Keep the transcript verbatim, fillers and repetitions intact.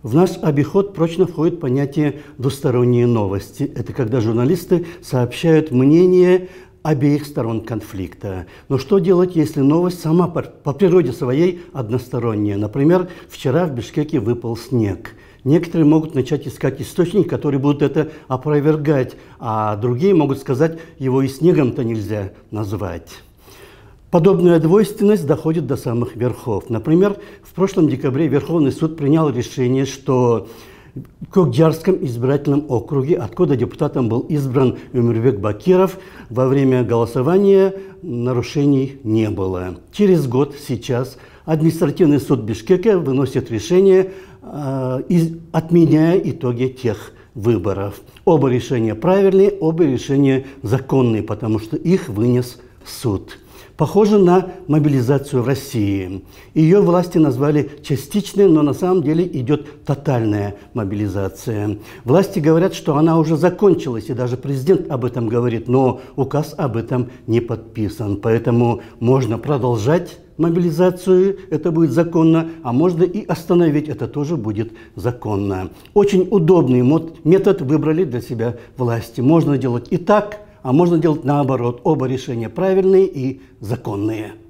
В наш обиход прочно входит понятие «двусторонние новости». Это когда журналисты сообщают мнение обеих сторон конфликта. Но что делать, если новость сама по, по природе своей односторонняя? Например, вчера в Бишкеке выпал снег. Некоторые могут начать искать источники, которые будут это опровергать, а другие могут сказать, его и снегом-то нельзя назвать. Подобная двойственность доходит до самых верхов. Например, в прошлом декабре Верховный суд принял решение, что в Кокджарском избирательном округе, откуда депутатом был избран Өмурбек Бакиров, во время голосования нарушений не было. Через год, сейчас, административный суд Бишкека выносит решение, э, отменяя итоги тех выборов. Оба решения правильные, оба решения законные, потому что их вынес суд. Похоже на мобилизацию в России. Ее власти назвали частичной, но на самом деле идет тотальная мобилизация. Власти говорят, что она уже закончилась, и даже президент об этом говорит, но указ об этом не подписан. Поэтому можно продолжать мобилизацию, это будет законно, а можно и остановить, это тоже будет законно. Очень удобный метод выбрали для себя власти. Можно делать и так, а можно делать наоборот. Оба решения правильные и законные.